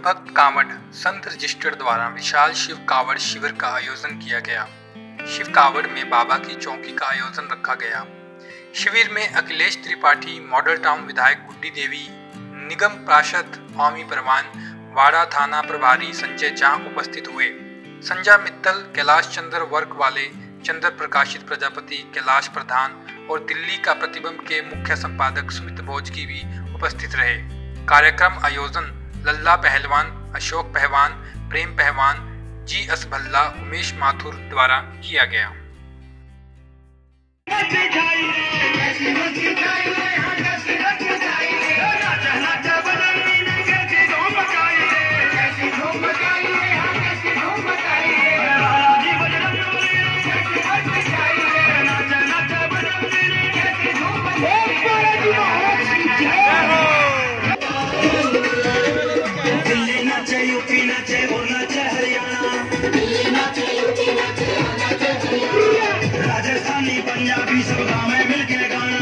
भक्त कांवड़ संत रजिस्टर द्वारा विशाल शिव कांवड़ शिविर का आयोजन किया गया। शिव कांवड़ में बाबा की चौकी का आयोजन रखा गया। शिविर में अखिलेश त्रिपाठी, मॉडल टाउन विधायक गुड्डी देवी, निगम पार्षद स्वामी परवान, वाड़ा थाना प्रभारी संजय झा उपस्थित हुए। संजय मित्तल, कैलाश चंद्र वर्क वाले, चंद्र प्रकाशित प्रजापति, कैलाश प्रधान और दिल्ली का प्रतिबिंब के मुख्य संपादक सुमित भोज की भी उपस्थित रहे। कार्यक्रम आयोजन लल्ला पहलवान, अशोक पहलवान, प्रेम पहलवान, जी एस भल्ला, उमेश माथुर द्वारा किया गया। राजस्थानी पंजाबी सब गाँव में मिलके गाना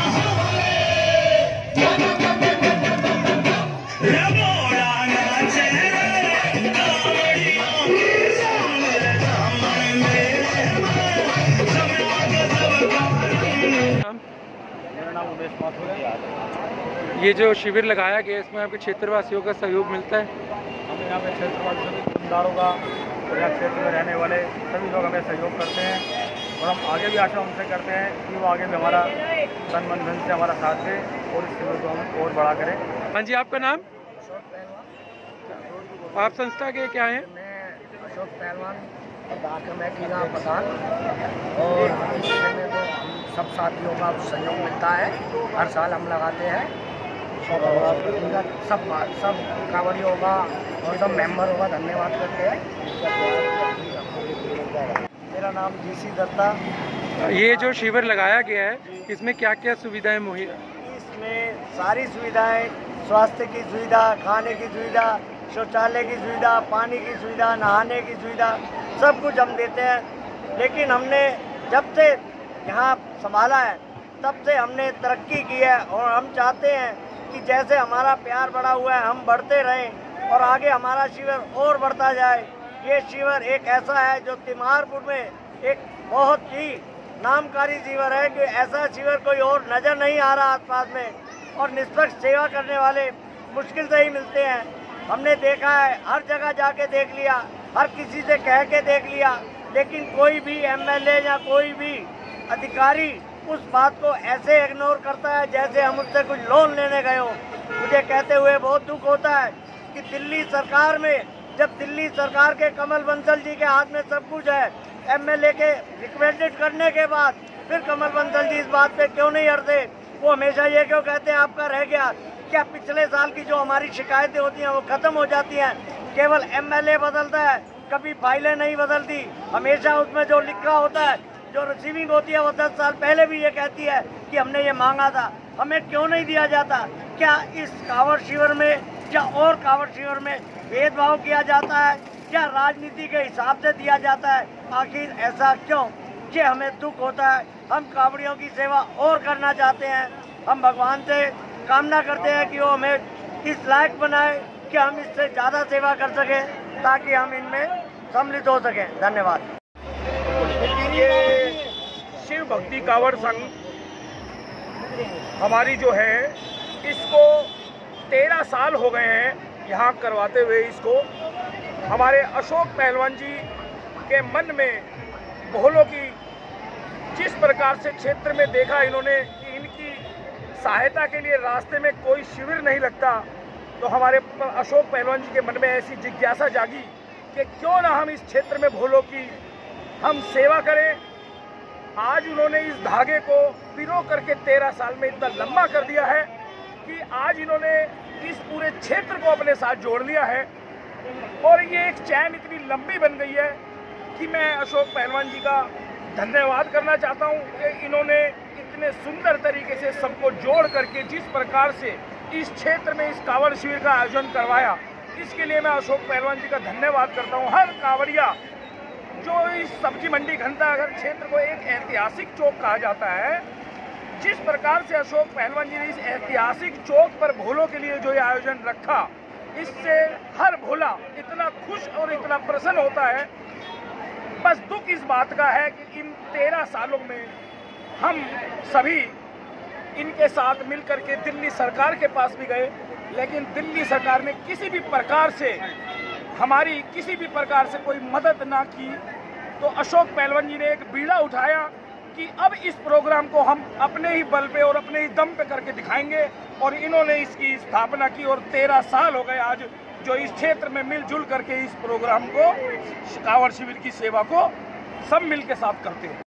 मेरा नाम उमेश माथुर है। ये जो शिविर लगाया गया इसमें आपके क्षेत्रवासियों का सहयोग मिलता है? हमें यहाँ पे क्षेत्रवासियों के दुकानदारों का और यहाँ क्षेत्र में रहने वाले सभी लोग हमें सहयोग करते हैं और हम आगे भी आशा उनसे करते हैं कि वो आगे भी हमारा तन मन धन से हमारा साथ दें और इस शिविर को हम और बड़ा करें। हाँ जी, आपका नाम? अशोक पहलवान। आप संस्था के क्या हैं? मैं अशोक पहलवान मैं टीना प्रधान और में तो हम सब साथियों का सहयोग मिलता है। हर साल हम लगाते हैं सब कांवड़ियों का और सब मेंबरों का धन्यवाद करते हैं। मेरा नाम जीसी दत्ता। ये जो शिविर लगाया गया है इसमें क्या क्या सुविधाएं मुहैया? इसमें सारी सुविधाएं, स्वास्थ्य की सुविधा, खाने की सुविधा, शौचालय की सुविधा, पानी की सुविधा, नहाने की सुविधा, सब कुछ हम देते हैं। लेकिन हमने जब से यहाँ संभाला है तब से हमने तरक्की की है और हम चाहते हैं कि जैसे हमारा प्यार बढ़ा हुआ है हम बढ़ते रहें और आगे हमारा शिविर और बढ़ता जाए। ये शिविर एक ऐसा है जो तिमारपुर में एक बहुत ही नामकारी शिविर है कि ऐसा शिविर कोई और नज़र नहीं आ रहा आसपास में और निष्पक्ष सेवा करने वाले मुश्किल से ही मिलते हैं। हमने देखा है, हर जगह जाके देख लिया, हर किसी से कह के देख लिया, लेकिन कोई भी एमएलए या कोई भी अधिकारी उस बात को ऐसे इग्नोर करता है जैसे हम उससे कुछ लोन लेने गए हो। मुझे कहते हुए बहुत दुख होता है कि दिल्ली सरकार में, जब दिल्ली सरकार के कमल बंसल जी के हाथ में सब कुछ है, एमएलए के रिकमेंडेड करने के बाद फिर कमल बंसल जी इस बात पे क्यों नहीं अड़ते? वो हमेशा ये क्यों कहते हैं आपका रह गया? क्या पिछले साल की जो हमारी शिकायतें होती हैं वो खत्म हो जाती हैं? केवल एमएलए बदलता है, कभी फाइलें नहीं बदलती। हमेशा उसमें जो लिखा होता है, जो रिसीविंग होती है वो 10 साल पहले भी ये कहती है कि हमने ये मांगा था, हमें क्यों नहीं दिया जाता? क्या इस कांवड़ शिविर में या और कांवड़ शिविर में भेदभाव किया जाता है? क्या राजनीति के हिसाब से दिया जाता है? आखिर ऐसा क्यों? ये हमें दुख होता है। हम कांवड़ियों की सेवा और करना चाहते हैं। हम भगवान से कामना करते हैं कि वो हमें इस लायक बनाए कि हम इससे ज़्यादा सेवा कर सकें ताकि हम इनमें सम्मिलित हो सकें। धन्यवाद। ये शिव भक्ति कांवड़ संघ हमारी जो है इसको 13 साल हो गए हैं यहाँ करवाते हुए। इसको हमारे अशोक पहलवान जी के मन में भोलों की जिस प्रकार से क्षेत्र में देखा इन्होंने कि इनकी सहायता के लिए रास्ते में कोई शिविर नहीं लगता, तो हमारे अशोक पहलवान जी के मन में ऐसी जिज्ञासा जागी कि क्यों ना हम इस क्षेत्र में भोलों की हम सेवा करें। आज उन्होंने इस धागे को पिरो करके 13 साल में इतना लंबा कर दिया है कि आज इन्होंने इस पूरे क्षेत्र को अपने साथ जोड़ लिया है और ये एक चैन इतनी लंबी बन गई है कि मैं अशोक पहलवान जी का धन्यवाद करना चाहता हूँ कि इन्होंने इतने सुंदर तरीके से सबको जोड़ करके जिस प्रकार से इस क्षेत्र में इस कांवड़ शिविर का आयोजन करवाया, इसके लिए मैं अशोक पहलवान जी का धन्यवाद करता हूँ। हर कांवड़िया जो इस सब्जी मंडी घंटाघर क्षेत्र को एक ऐतिहासिक चौक कहा जाता है, जिस प्रकार से अशोक पहलवान जी ने इस ऐतिहासिक चौक पर भोलों के लिए जो ये आयोजन रखा, इससे हर भोला इतना खुश और इतना प्रसन्न होता है। बस दुख इस बात का है कि इन 13 सालों में हम सभी इनके साथ मिलकर के दिल्ली सरकार के पास भी गए, लेकिन दिल्ली सरकार ने किसी भी प्रकार से हमारी किसी भी प्रकार से कोई मदद ना की। तो अशोक पहलवान जी ने एक बीड़ा उठाया कि अब इस प्रोग्राम को हम अपने ही बल पे और अपने ही दम पे करके दिखाएंगे, और इन्होंने इसकी स्थापना की और 13 साल हो गए आज जो इस क्षेत्र में मिलजुल करके इस प्रोग्राम को, कांवड़ शिविर की सेवा को सब मिल के साथ करते हैं।